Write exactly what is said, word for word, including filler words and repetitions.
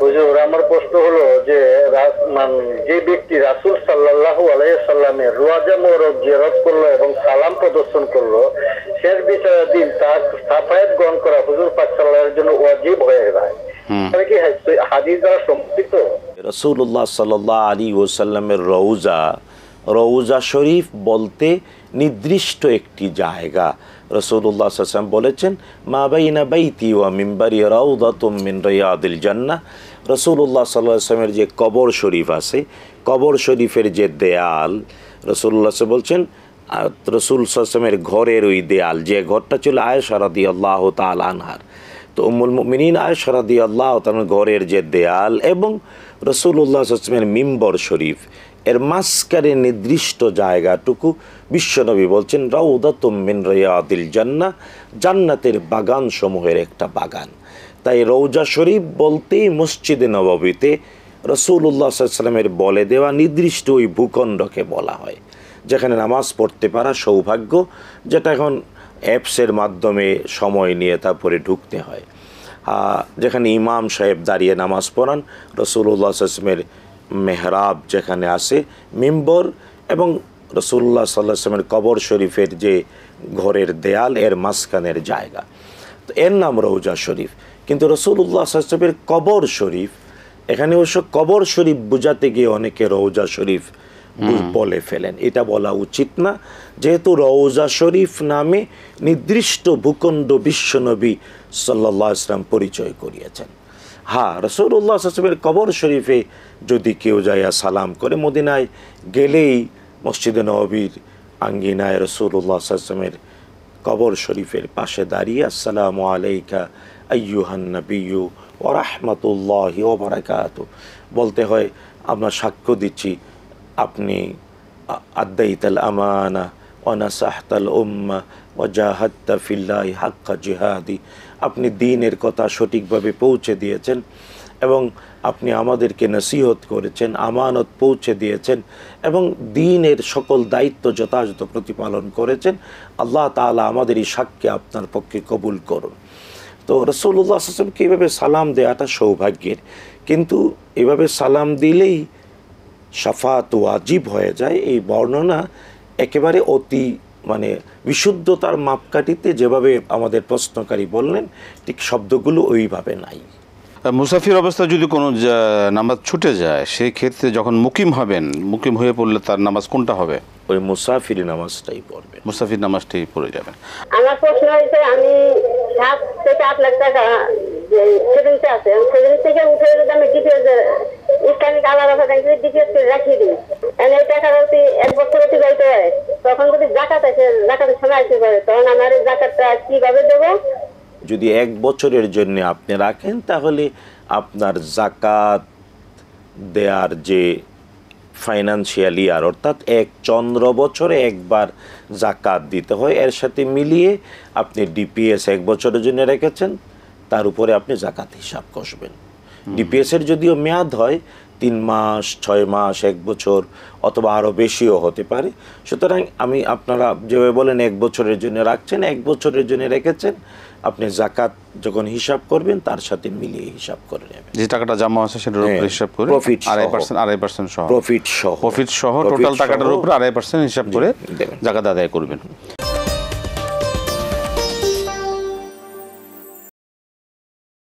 হুজুর আমার প্রশ্ন হলো যে যে ব্যক্তি রাসূল সাল্লাল্লাহু আলাইহি সাল্লামের রওজা মোবারক জিয়ারত করলো এবং সালাম প্রদর্শন করলো, শেষ বিচারের দিন তার শাফায়াত গ্রহণ করা হুজুর পাক সাল্লাল্লাহু আলাইহি জন্য ওয়াজিব হয়ে যায়। এটা কি হাদিস দ্বারা সমর্থিত? রাসূলুল্লাহ সাল্লাল্লাহু আলাইহি ওয়াসাল্লামের রওজা রওজা শরীফ বলতে নির্দিষ্ট একটি জায়গা। রাসূলুল্লাহ সাল্লাল্লাহু আলাইহি ওয়াসাল্লাম বলেছেন, মা বাইনা বাইতি ওয়া মিম্বারি রাউদাতুম মিন রিয়াদিল জান্নাহ। রাসূলুল্লাহ সাল্লাল্লাহু আলাইহি ওয়াসাল্লামের যে কবর শরীফ আছে, কবর শরীফের যে দেয়াল, রাসূলুল্লাহ সাল্লাল্লাহু আলাইহি ওয়াসাল্লাম বলছেন রাসূল সাল্লাল্লাহু আলাইহি ওয়াসাল্লামের ঘরের ওই দেয়াল, যে ঘরটা ছিল আয়েশা রাদিয়াল্লাহু তাআলা আনহার, তো উম্মুল মুমিনিন আয়েশা রাদিয়াল্লাহু তাআলার ঘরের যে দেয়াল এবং রাসূলুল্লাহ সাল্লাল্লাহু আলাইহি ওয়াসাল্লামের মিম্বর শরীফ এর মাঝখানে নির্দিষ্ট জায়গাটুকু বিশ্বনবী বলছেন রাউদাতুম মিন রিয়াদিল জান্নাহ, জান্নাতের বাগান সমূহের একটা বাগান। তাই রওজা শরীফ বলতেই মসজিদে নববীতে রাসূলুল্লাহ সাল্লাল্লাহু আলাইহি ওয়াসাল্লামের বলে দেওয়া নির্দিষ্ট ওই ভূখণ্ডকে বলা হয়, যেখানে নামাজ পড়তে পারা সৌভাগ্য, যেটা এখন অ্যাপসের মাধ্যমে সময় নিয়ে তারপরে ঢুকতে হয়, যেখানে ইমাম সাহেব দাঁড়িয়ে নামাজ পড়ান, রাসূলুল্লাহ সাল্লাল্লাহু আলাইহি ওয়াসাল্লামের মেহরাব যেখানে আছে, মিম্বর এবং রাসূলুল্লাহ সাল্লাল্লাহু আলাইহি ওয়াসাল্লামের কবর শরীফের যে ঘরের দেয়াল এর মাঝখানের জায়গা, তো এর নাম রওজা শরীফ। কিন্তু রাসূলুল্লাহ সাল্লাল্লাহু আলাইহি ওয়াসাল্লামের কবর শরীফ, এখানে অবশ্য কবর শরীফ বোঝাতে গিয়ে অনেকে রওজা শরীফ বলে ফেলেন, এটা বলা উচিত না, যেহেতু রওজা শরীফ নামে নির্দিষ্ট ভূখণ্ড বিশ্বনবী সাল্লাল্লাহু আলাইহি ওয়াসাল্লাম পরিচয় করিয়েছেন। হ্যাঁ, রাসূলুল্লাহ সাল্লাল্লাহু আলাইহি ওয়াসাল্লামের কবর শরীফে যদি কেউ যাইয়া সালাম করে, মদিনায় গেলেই মসজিদে নববীর আঙ্গিনায় রাসূলুল্লাহ সাল্লাল্লাহু আলাইহি ওয়াসাল্লামের কবর শরীফের পাশে দাঁড়িয়ে আসসালামু আলাইকা আইয়ুহান নাবিয়্যু ওয়া রাহমাতুল্লাহি ওয়া বারাকাতুহু বলতে হয়, আমরা সাক্ষ্য দিচ্ছি আপনি আদাইতাল আমানা ওয়া নাসাহতাল উম্মাহ ওয়া জাহাদতা ফিল্লাহি হাক্কা জিহাদি, আপনি দ্বীনের কথা সঠিকভাবে পৌঁছে দিয়েছেন এবং আপনি আমাদেরকে নসিহত করেছেন, আমানত পৌঁছে দিয়েছেন এবং দ্বীনের সকল দায়িত্ব যথাযথ প্রতিপালন করেছেন। আল্লাহ তাআলা আমাদের এই সাক্ষ্য আপনার পক্ষে কবুল করুন। তো রাসূলুল্লাহ সাল্লাল্লাহু আলাইহি ওয়াসাল্লামকে এভাবে সালাম দেওয়াটা সৌভাগ্যের, কিন্তু এভাবে সালাম দিলেই শাফাত ওয়াজিব হয়ে যায়, এই বর্ণনা একেবারে অতি মানে বিশুদ্ধতার মাপকাঠিতে যেভাবে আমাদের প্রশ্নকারী বললেন, ঠিক শব্দগুলো ওইভাবে নাই। মুসাফির অবস্থায় যদি কোনো নামাজ ছুটে যায়, সেই ক্ষেত্রে যখন মুকিম হবেন, মুকিম হয়ে পড়লে তার নামাজ কোনটা হবে? ওই মুসাফির নামাজটাই পড়বে, মুসাফির নামাজটাই পড়ে যাবেন। আমার প্রশ্ন হয়েছে, আমি সাত থেকে আট লাখ টাকা যে সেভিংসে আছে, সেভিংস থেকে উঠে যদি আমি ডিপিএস ইসলামিক আলাদা ব্যাংকে ডিপিএস করে রাখিয়ে দিই, এই টাকাটা যদি এক বছর অতিবাহিত হয়, তখন যদি জাকাত আছে, জাকাতের সময় আসতে পারে, তখন আমার এই জাকাতটা কিভাবে দেবো? যদি এক বছরের জন্য আপনি রাখেন, তাহলে আপনার জাকাত দেয়ার যে ফাইন্যান্সিয়াল ইয়ার, অর্থাৎ এক চন্দ্র বছরে একবার জাকাত দিতে হয়, এর সাথে মিলিয়ে আপনি ডিপিএস এক বছরের জন্য রেখেছেন, তার উপরে আপনি জাকাত হিসাব কষবেন। ডিপিএসের যদিও মেয়াদ হয় তিন মাস, ছয় মাস, এক বছর অথবা আরও বেশিও হতে পারে, সুতরাং আমি আপনারা যেভাবে বলেন এক বছরের জন্য রাখছেন, এক বছরের জন্য রেখেছেন, আপনি জাকাত যখন হিসাব করবেন তার সাথে মিলিয়ে হিসাব করে নেবেন। যে টাকাটা জমা আছে সেটার উপর হিসাব করে প্রফিট আড়াই পার্সেন্ট আড়াই পার্সেন্ট সহ প্রফিট সহ প্রফিট সহ টোটাল টাকাটার উপর আড়াই পার্সেন্ট হিসাব করে জাকাত আদায় করবেন।